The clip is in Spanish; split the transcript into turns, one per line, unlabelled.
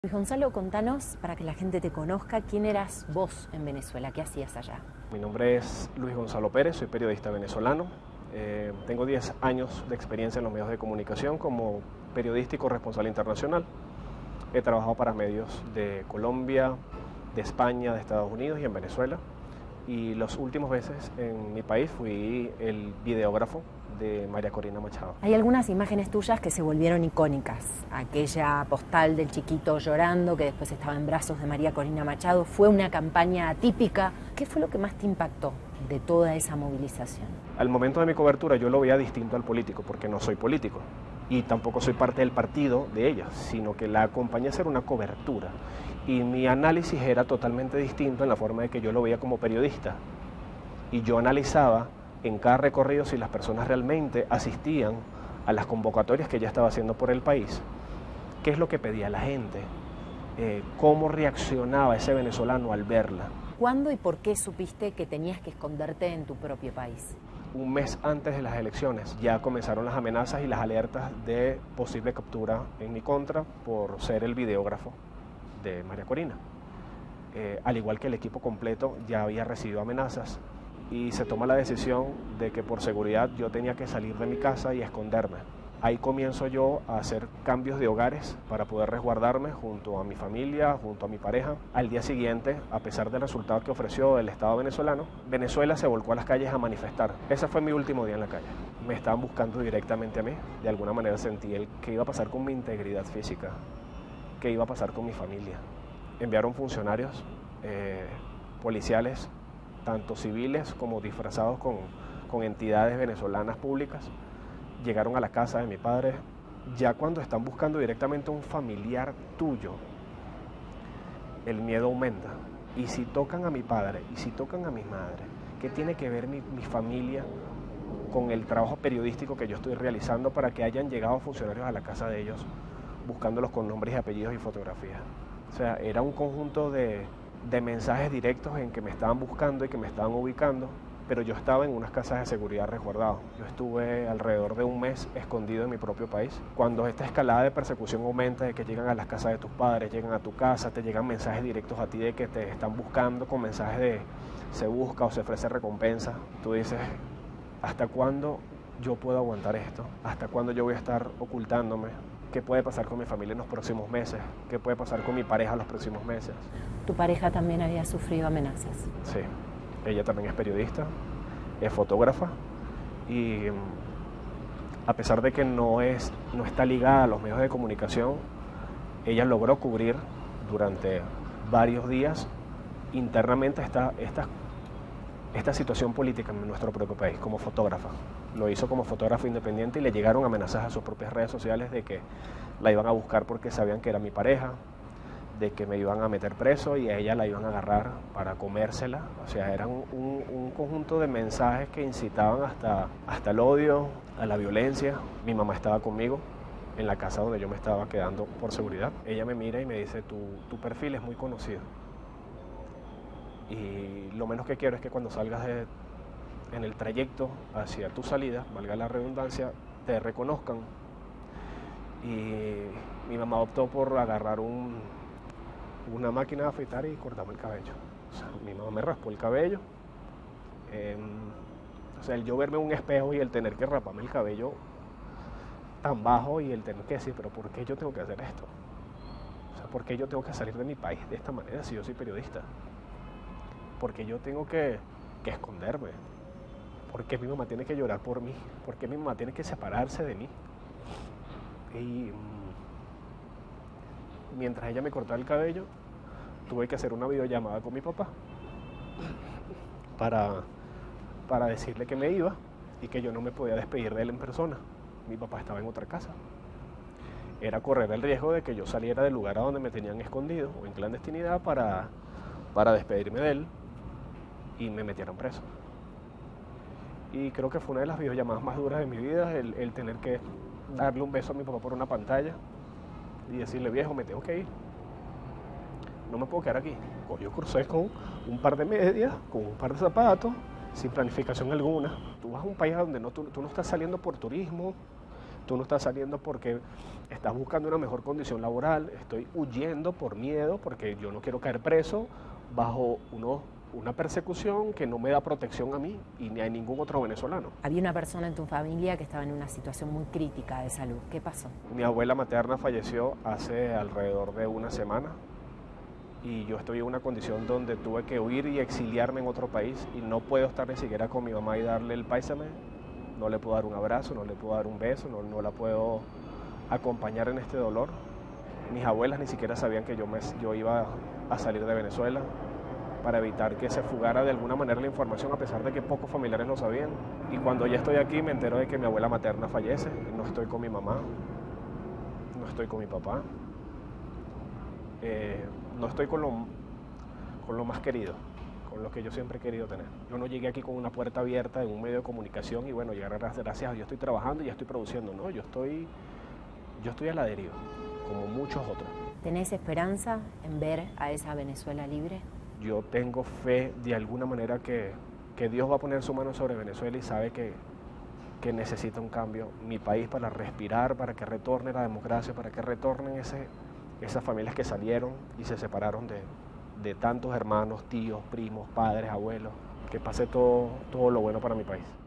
Luis Gonzalo, contanos, para que la gente te conozca, ¿quién eras vos en Venezuela? ¿Qué hacías allá?
Mi nombre es Luis Gonzalo Pérez, soy periodista venezolano. Tengo 10 años de experiencia en los medios de comunicación como periodista y corresponsal internacional. He trabajado para medios de Colombia, de España, de Estados Unidos y en Venezuela. Y los últimos veces en mi país fui el videógrafo de María Corina Machado.
Hay algunas imágenes tuyas que se volvieron icónicas. Aquella postal del chiquito llorando que después estaba en brazos de María Corina Machado. Fue una campaña atípica. ¿Qué fue lo que más te impactó de toda esa movilización?
Al momento de mi cobertura yo lo veía distinto al político, porque no soy político y tampoco soy parte del partido de ella, sino que la acompañé a hacer una cobertura. Y mi análisis era totalmente distinto en la forma de que yo lo veía como periodista. Y yo analizaba en cada recorrido si las personas realmente asistían a las convocatorias que ella estaba haciendo por el país, qué es lo que pedía la gente, cómo reaccionaba ese venezolano al verla.
¿Cuándo y por qué supiste que tenías que esconderte en tu propio país?
Un mes antes de las elecciones ya comenzaron las amenazas y las alertas de posible captura en mi contra por ser el videógrafo de María Corina. Al igual que el equipo completo ya había recibido amenazas y se toma la decisión de que por seguridad yo tenía que salir de mi casa y esconderme. Ahí comienzo yo a hacer cambios de hogares para poder resguardarme junto a mi familia, junto a mi pareja. Al día siguiente, a pesar del resultado que ofreció el Estado venezolano, Venezuela se volcó a las calles a manifestar. Ese fue mi último día en la calle. Me estaban buscando directamente a mí. De alguna manera sentí qué iba a pasar con mi integridad física, qué iba a pasar con mi familia. Enviaron funcionarios policiales, tanto civiles como disfrazados con entidades venezolanas públicas. Llegaron a la casa de mi padre. Ya cuando están buscando directamente a un familiar tuyo, el miedo aumenta. Y si tocan a mi padre, y si tocan a mi madre, ¿qué tiene que ver mi familia con el trabajo periodístico que yo estoy realizando para que hayan llegado funcionarios a la casa de ellos buscándolos con nombres y apellidos y fotografías? O sea, era un conjunto de mensajes directos en que me estaban buscando y que me estaban ubicando, pero yo estaba en unas casas de seguridad resguardado. Yo estuve alrededor de un mes escondido en mi propio país. Cuando esta escalada de persecución aumenta, de que llegan a las casas de tus padres, llegan a tu casa, te llegan mensajes directos a ti de que te están buscando con mensajes de se busca o se ofrece recompensa, tú dices, ¿hasta cuándo yo puedo aguantar esto? ¿Hasta cuándo yo voy a estar ocultándome? ¿Qué puede pasar con mi familia en los próximos meses? ¿Qué puede pasar con mi pareja en los próximos meses?
¿Tu pareja también había sufrido amenazas?
Sí, ella también es periodista, es fotógrafa y a pesar de que no está ligada a los medios de comunicación, ella logró cubrir durante varios días internamente esta situación política en nuestro propio país como fotógrafa. Lo hizo como fotógrafo independiente y le llegaron amenazas a sus propias redes sociales de que la iban a buscar porque sabían que era mi pareja, de que me iban a meter preso y a ella la iban a agarrar para comérsela. O sea, eran un conjunto de mensajes que incitaban hasta el odio, a la violencia. Mi mamá estaba conmigo en la casa donde yo me estaba quedando por seguridad. Ella me mira y me dice, tu perfil es muy conocido. Y lo menos que quiero es que cuando salgas en el trayecto hacia tu salida, valga la redundancia, te reconozcan. Y mi mamá optó por agarrar una máquina de afeitar y cortarme el cabello. O sea, mi mamá me raspó el cabello. O sea, el yo verme en un espejo y el tener que raparme el cabello tan bajo y el tener que decir, pero ¿por qué yo tengo que hacer esto? O sea, ¿por qué yo tengo que salir de mi país de esta manera si yo soy periodista? ¿Por qué yo tengo que esconderme? ¿Por qué mi mamá tiene que llorar por mí? ¿Por qué mi mamá tiene que separarse de mí? Y mientras ella me cortaba el cabello, tuve que hacer una videollamada con mi papá para decirle que me iba y que yo no me podía despedir de él en persona. Mi papá estaba en otra casa. Era correr el riesgo de que yo saliera del lugar a donde me tenían escondido o en clandestinidad para despedirme de él y me metieron preso. Y creo que fue una de las videollamadas más duras de mi vida, el tener que darle un beso a mi papá por una pantalla y decirle, viejo, me tengo que ir. No me puedo quedar aquí. Yo crucé con un par de medias, con un par de zapatos, sin planificación alguna. Tú vas a un país donde tú no estás saliendo por turismo, tú no estás saliendo porque estás buscando una mejor condición laboral, estoy huyendo por miedo, porque yo no quiero caer preso bajo una persecución que no me da protección a mí y ni a ningún otro venezolano.
Había una persona en tu familia que estaba en una situación muy crítica de salud. ¿Qué pasó?
Mi abuela materna falleció hace alrededor de una semana y yo estoy en una condición donde tuve que huir y exiliarme en otro país y no puedo estar ni siquiera con mi mamá y darle el pésame. No le puedo dar un abrazo, no le puedo dar un beso, no la puedo acompañar en este dolor. Mis abuelas ni siquiera sabían que yo iba a salir de Venezuela para evitar que se fugara de alguna manera la información, a pesar de que pocos familiares lo sabían. Y cuando ya estoy aquí me entero de que mi abuela materna fallece, no estoy con mi mamá, no estoy con mi papá, no estoy con lo más querido, con lo que yo siempre he querido tener. Yo no llegué aquí con una puerta abierta en un medio de comunicación y bueno, llegar gracias a Dios estoy trabajando y ya estoy produciendo, no, yo estoy a la deriva, como muchos otros.
¿Tenés esperanza en ver a esa Venezuela libre?
Yo tengo fe de alguna manera que Dios va a poner su mano sobre Venezuela y sabe que necesita un cambio. Mi país para respirar, para que retorne la democracia, para que retornen esas familias que salieron y se separaron de tantos hermanos, tíos, primos, padres, abuelos. Que pase todo lo bueno para mi país.